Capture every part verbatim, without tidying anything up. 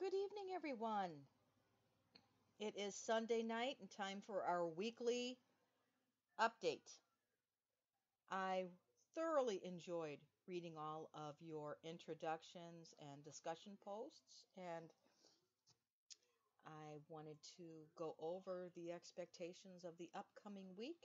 good evening, everyone. It is Sunday night and time for our weekly update. I thoroughly enjoyed reading all of your introductions and discussion posts, and I wanted to go over the expectations of the upcoming week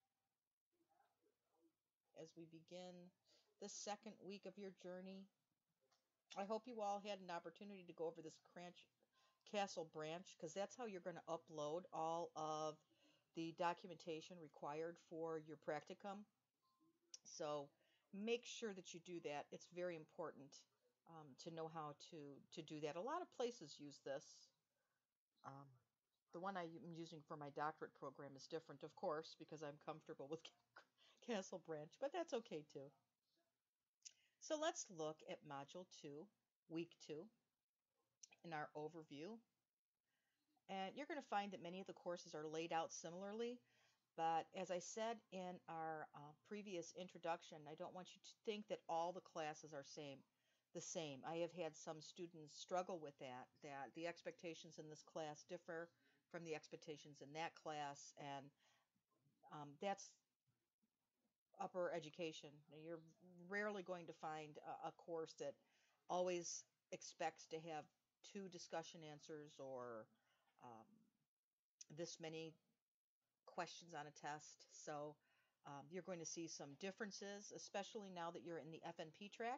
as we begin the second week of your journey. I hope you all had an opportunity to go over this Cranch Castle branch because that's how you're going to upload all of the documentation required for your practicum. So make sure that you do that. It's very important um, to know how to to do that. A lot of places use this. Um, the one I'm using for my doctorate program is different, of course, because I'm comfortable with Castle Branch, but that's okay too. So let's look at Module two, Week two, in our overview. And you're going to find that many of the courses are laid out similarly. But as I said in our uh, previous introduction, I don't want you to think that all the classes are same, the same. I have had some students struggle with that, that the expectations in this class differ from the expectations in that class, and um, that's upper education. You're rarely going to find a, a course that always expects to have two discussion answers or um, this many questions on a test. So um, you're going to see some differences, especially now that you're in the F N P track.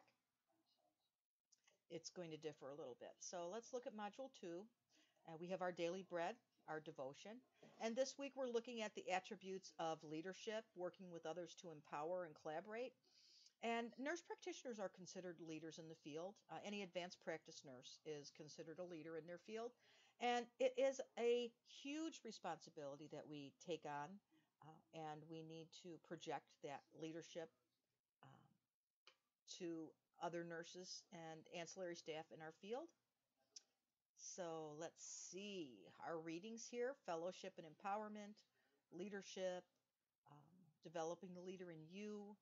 It's going to differ a little bit. So let's look at Module two. Uh, we have our daily bread, our devotion. And this week we're looking at the attributes of leadership, working with others to empower and collaborate. And nurse practitioners are considered leaders in the field. Uh, any advanced practice nurse is considered a leader in their field. And it is a huge responsibility that we take on, uh, and we need to project that leadership um, to other nurses and ancillary staff in our field. So let's see our readings here: fellowship and empowerment, leadership, um, developing the leader in you,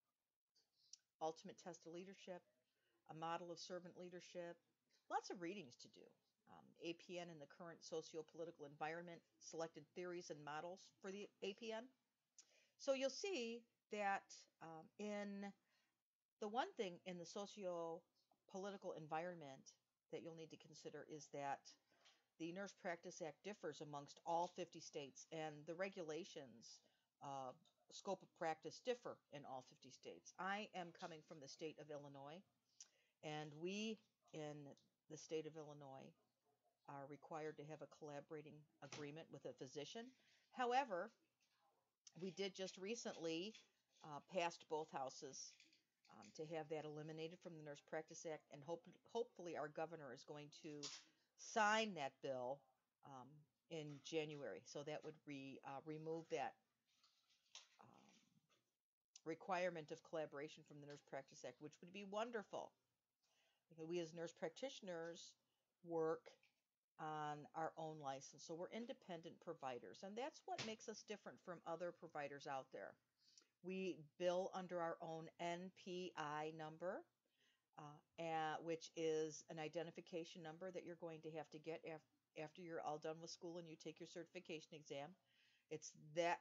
ultimate test of leadership, a model of servant leadership. Lots of readings to do. Um, A P N in the current socio-political environment, selected theories and models for the A P N. So you'll see that um, in the one thing in the socio-political environment that you'll need to consider is that the Nurse Practice Act differs amongst all fifty states, and the regulations, uh, scope of practice differ in all fifty states. I am coming from the state of Illinois, and we in the state of Illinois are required to have a collaborating agreement with a physician. However, we did just recently uh, passed both houses um, to have that eliminated from the Nurse Practice Act, and hope, hopefully our governor is going to sign that bill um, in January. So that would re, uh, remove that um, requirement of collaboration from the Nurse Practice Act, which would be wonderful. Because we as nurse practitioners work on our own license. So we're independent providers, and that's what makes us different from other providers out there. We bill under our own N P I number, uh, and, which is an identification number that you're going to have to get af- after you're all done with school and you take your certification exam. It's that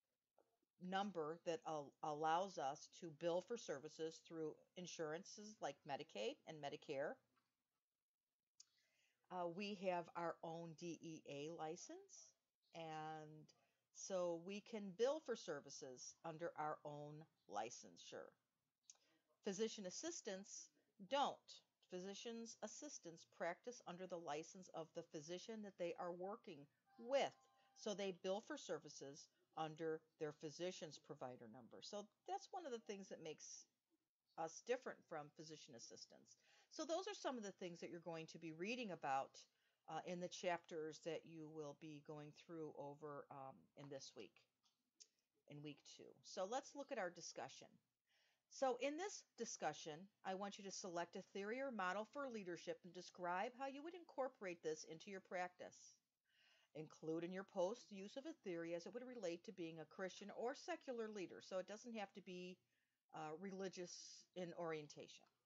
number that al- allows us to bill for services through insurances like Medicaid and Medicare. Uh, we have our own D E A license, and so we can bill for services under our own licensure. Physician assistants don't. Physician's assistants practice under the license of the physician that they are working with. So they bill for services under their physician's provider number. So that's one of the things that makes us different from physician assistants. So those are some of the things that you're going to be reading about uh, in the chapters that you will be going through over um, in this week, in week two. So let's look at our discussion. So in this discussion, I want you to select a theory or model for leadership and describe how you would incorporate this into your practice. Include in your post use of a theory as it would relate to being a Christian or secular leader. So it doesn't have to be uh, religious in orientation.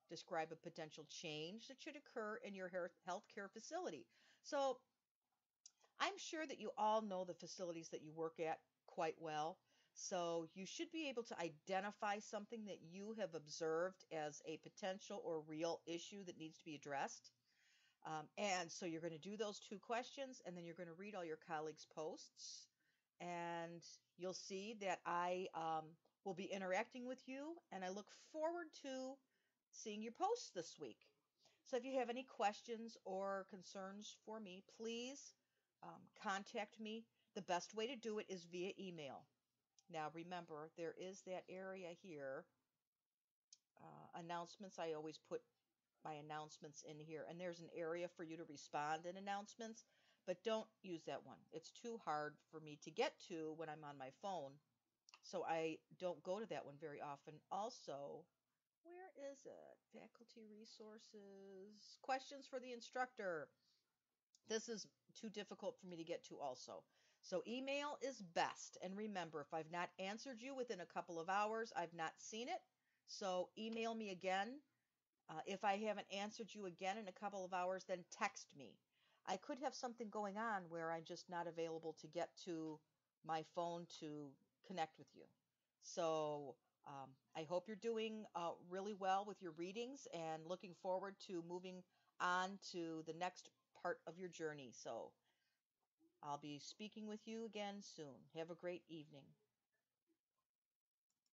describe a potential change that should occur in your healthcare facility. So I'm sure that you all know the facilities that you work at quite well. So you should be able to identify something that you have observed as a potential or real issue that needs to be addressed. Um, and so you're going to do those two questions, and then you're going to read all your colleagues' posts. And you'll see that I um, will be interacting with you, and I look forward to seeing your posts this week. So if you have any questions or concerns for me, please um, contact me. The best way to do it is via email. Now remember, there is that area here, uh, announcements. I always put my announcements in here, and there's an area for you to respond in announcements, but don't use that one. It's too hard for me to get to when I'm on my phone, so I don't go to that one very often. Also, where is it? Faculty resources, questions for the instructor. This is too difficult for me to get to also. So email is best. And remember, if I've not answered you within a couple of hours, I've not seen it. So email me again. Uh, if I haven't answered you again in a couple of hours, then text me. I could have something going on where I'm just not available to get to my phone to connect with you. So um, I hope you're doing uh, really well with your readings and looking forward to moving on to the next part of your journey. So I'll be speaking with you again soon. Have a great evening.